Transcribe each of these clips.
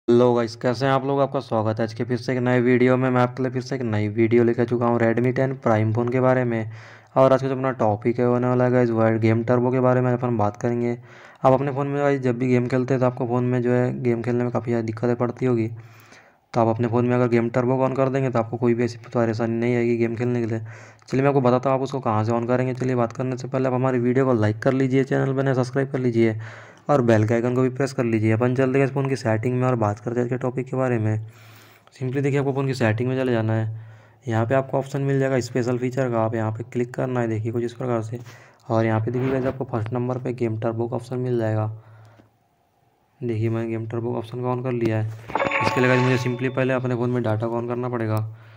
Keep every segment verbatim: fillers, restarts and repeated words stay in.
Hello guys, कैसे हैं आप लोग। आपका स्वागत है आज के फिर से एक नए वीडियो में। मैं आपके लिए फिर से एक नई वीडियो लेकर चुका हूं रेडमी टेन प्राइम फ़ोन के बारे में। और आज का जो अपना टॉपिक है होने वाला है गाइस वर्ल्ड गेम टर्बो के बारे में अपन बात करेंगे। आप अपने फ़ोन में गाइस जब भी गेम खेलते हैं तो आपको फ़ोन में जो है गेम खेलने में काफ़ी ज़्यादा दिक्कतें पड़ती होगी। तो आप अपने फ़ोन में अगर गेम टर्बो को ऑन कर देंगे तो आपको कोई भी ऐसी परेशानी नहीं आएगी गेम खेलने के लिए। चलिए मैं आपको बताता हूँ आप उसको कहाँ से ऑन करेंगे। चलिए बात करने से पहले आप हमारी वीडियो को लाइक कर लीजिए, चैनल बने सब्सक्राइब कर लीजिए और बेल के आइकन को भी प्रेस कर लीजिए। अपन चलते हैं इस फ़ोन की सेटिंग में और बात करते हैं इसके टॉपिक के बारे में। सिंपली देखिए आपको फ़ोन की सेटिंग में चले जाना है। यहाँ पे आपको ऑप्शन मिल जाएगा स्पेशल फीचर का, आप यहाँ पे क्लिक करना है। देखिए कुछ इस प्रकार से। और यहाँ पे देखिएगा आपको फर्स्ट नंबर पे गेम टर्बो का ऑप्शन मिल जाएगा। देखिए मैंने गेम टर्बो का ऑप्शन को ऑन कर लिया है। इसके लिए मुझे सिंपली पहले अपने फ़ोन में डाटा को ऑन करना पड़ेगा।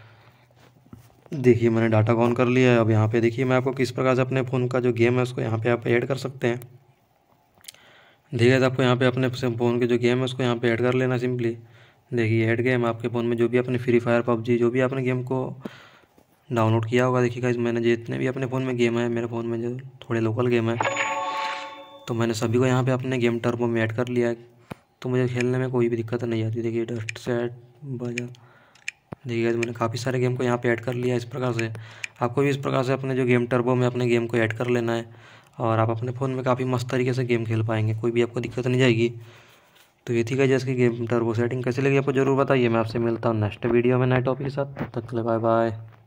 देखिए मैंने डाटा को ऑन कर लिया है। अब यहाँ पे देखिए मैं आपको किस प्रकार से अपने फ़ोन का जो गेम है उसको यहाँ पे आप ऐड कर सकते हैं। देखिए आपको यहाँ पे अपने फ़ोन के जो गेम है उसको यहाँ पे ऐड कर लेना सिंपली। देखिए ऐड गेम आपके फ़ोन में जो भी अपने फ्री फायर पबजी जो भी आपने गेम को डाउनलोड किया होगा। देखिए गाइस मैंने जितने भी अपने फ़ोन में गेम है, मेरे फ़ोन में जो थोड़े लोकल गेम है तो मैंने सभी को यहाँ पे अपने गेम टर्बो में ऐड कर लिया है। तो मुझे खेलने में कोई भी दिक्कत नहीं आती। देखिए डस्ट सेट बजा। देखिए गाइस मैंने काफ़ी सारे गेम को यहाँ पे ऐड कर लिया है। इस प्रकार से आपको भी इस प्रकार से अपने जो गेम टर्बो में अपने गेम को ऐड कर लेना है और आप अपने फ़ोन में काफ़ी मस्त तरीके से गेम खेल पाएंगे, कोई भी आपको दिक्कत नहीं जाएगी। तो ये थी गाइस इसकी गेम टर्बो सेटिंग कैसी लगी आपको ज़रूर बताइए। मैं आपसे मिलता हूँ नेक्स्ट वीडियो में नए टॉपिक के साथ। तब तक के लिए बाय बाय।